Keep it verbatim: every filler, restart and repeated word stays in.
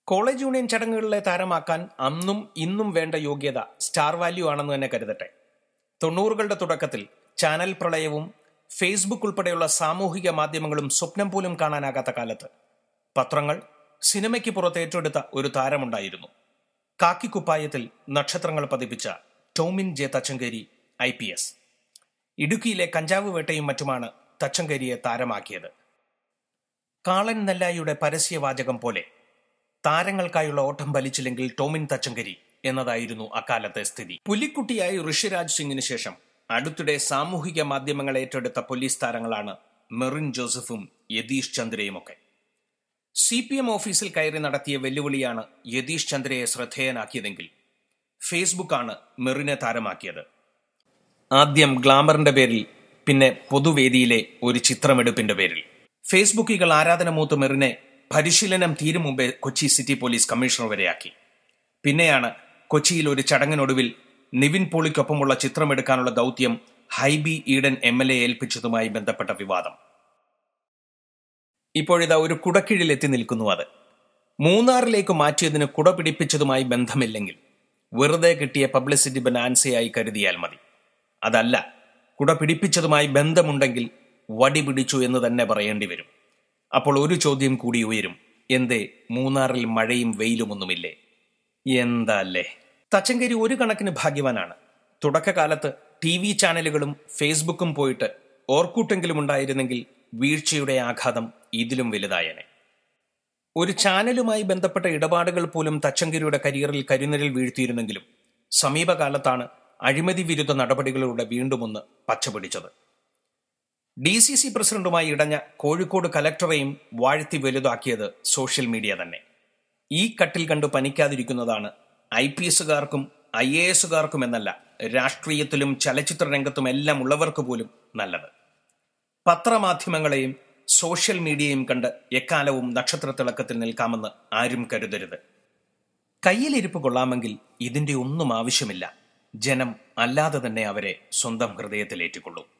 College union ചടങ്ങുകളിലെ താരമാക്കാൻ അന്നും ഇന്നും വേണ്ട യോഗ്യത സ്റ്റാർ വാല്യൂ ആണെന്ന് തന്നെ കരുതട്ടെ. തൊണ്ണൂറുകളുടെ തുടക്കത്തിൽ ചാനൽ പ്രളയവും ഫേസ്ബുക്ക് ഉൾപ്പെടെയുള്ള സാമൂഹിക മാധ്യമങ്ങളും സ്വപ്നം പോലും കാണാനാകാത്ത കാലത്ത് പത്രങ്ങൾ സിനിമയ്ക്ക് പുറത്ത് ഏറ്റെടുത്ത ഒരു താരമുണ്ടായിരുന്നു. കാക്കിക്കുപ്പായത്തിൽ നക്ഷത്രങ്ങൾ പതിപ്പിച്ച Tomin J Thachankary I P S. ഇടുക്കിയിലെ കഞ്ചാവ് വേട്ടയും മറ്റുമാണ് തച്ചങ്കരിയെ താരമാക്കിയത്. കാളൻ നെല്ലായിയുടെ പരസ്യവാചകം പോലെ താരങ്ങൾക്കായുള്ള ഓട്ടം വലിച്ചില്ലെങ്കിൽ ടോമിൻ തച്ചങ്കരി എന്നതായിരുന്നു അക്കാലത്തെ സ്ഥിതി. പുലിക്കുട്ടിയായി ഋഷിരാജ് സിംഗിന് ശേഷം അടുത്തിടെ സാമൂഹിക മാധ്യമങ്ങൾ ഏറ്റെടുത്ത പോലീസ് താരങ്ങളാണ് മെറിൻ ജോസഫും യതീഷ് ചന്ദ്രയുമൊക്കെ. സി പി എം ഓഫീസിൽ കയറി നടത്തിയ വെല്ലുവിളിയാണ് യതീഷ് ചന്ദ്രയെ ശ്രദ്ധേയനാക്കിയതെങ്കിൽ ഫേസ്ബുക്കാണ് മെറിനെ താരമാക്കിയത്. ആദ്യം ഗ്ലാമറിന്റെ പേരിൽ, പിന്നെ പൊതുവേദിയിലെ ഒരു ചിത്രമെടുപ്പിന്റെ പേരിൽ. ഫേസ്ബുക്കികൾ ആരാധന മൂത്ത് മെറിനെ പരിശീലനം തീരും മുമ്പേ കൊച്ചി സിറ്റി പോലീസ് കമ്മീഷണർ വരെയാക്കി. പിന്നെയാണ് കൊച്ചിയിൽ ഒരു ചടങ്ങിനൊടുവിൽ നിവിൻ പോളിക്കൊപ്പമുള്ള ചിത്രമെടുക്കാനുള്ള ദൗത്യം Hibi Eden M L A ഏൽപ്പിച്ചതുമായി ബന്ധപ്പെട്ട വിവാദം. ഇപ്പോഴിതാ ഒരു കുടക്കീഴിൽ എത്തി നിൽക്കുന്നു. അത് മൂന്നാറിലേക്ക് മാറ്റിയതിന് കുട പിടിപ്പിച്ചതുമായി ബന്ധമില്ലെങ്കിൽ വെറുതെ കിട്ടിയ പബ്ലിസിറ്റി ബനാൻസയായി കരുതിയാൽ മതി. അതല്ല, കുട പിടിപ്പിച്ചതുമായി ബന്ധമുണ്ടെങ്കിൽ വടി പിടിച്ചു എന്ന് തന്നെ പറയേണ്ടി വരും. അപ്പോൾ ഒരു ചോദ്യം കൂടി ഉയരും: എന്തേ മൂന്നാറിൽ മഴയും വെയിലുമൊന്നുമില്ലേ? എന്താ അല്ലേ? തച്ചങ്കരി ഒരു കണക്കിന് ഭാഗ്യവാനാണ്. തുടക്കകാലത്ത് ടി വി ചാനലുകളും ഫേസ്ബുക്കും പോയിട്ട് ഓർക്കൂട്ടെങ്കിലും ഉണ്ടായിരുന്നെങ്കിൽ വീഴ്ചയുടെ ആഘാതം ഇതിലും വലുതായേനെ. ഒരു ചാനലുമായി ബന്ധപ്പെട്ട ഇടപാടുകൾ പോലും തച്ചങ്കരിയുടെ കരിയറിൽ കരിനിഴൽ വീഴ്ത്തിയിരുന്നെങ്കിലും സമീപകാലത്താണ് അഴിമതി വിരുദ്ധ നടപടികളിലൂടെ വീണ്ടുമൊന്ന് പച്ചപിടിച്ചത്. ഡി സി സി പ്രസിഡന്റുമായി ഇടഞ്ഞ കോഴിക്കോട് കലക്ടറെയും വാഴ്ത്തി വലുതാക്കിയത് സോഷ്യൽ മീഡിയ തന്നെ. ഈ കട്ടിൽ കണ്ടു പനിക്കാതിരിക്കുന്നതാണ് ഐ പി എസുകാർക്കും ഐ എ എസുകാർക്കും എന്നല്ല, രാഷ്ട്രീയത്തിലും ചലച്ചിത്ര രംഗത്തും എല്ലാം ഉള്ളവർക്ക് പോലും നല്ലത്. പത്രമാധ്യമങ്ങളെയും സോഷ്യൽ മീഡിയയും കണ്ട് എക്കാലവും നക്ഷത്രത്തിളക്കത്തിൽ നിൽക്കാമെന്ന് ആരും കരുതരുത്. കയ്യിലിരിപ്പ് കൊള്ളാമെങ്കിൽ ഇതിന്റെ ഒന്നും ആവശ്യമില്ല. ജനം അല്ലാതെ തന്നെ അവരെ സ്വന്തം ഹൃദയത്തിലേറ്റിക്കൊള്ളും.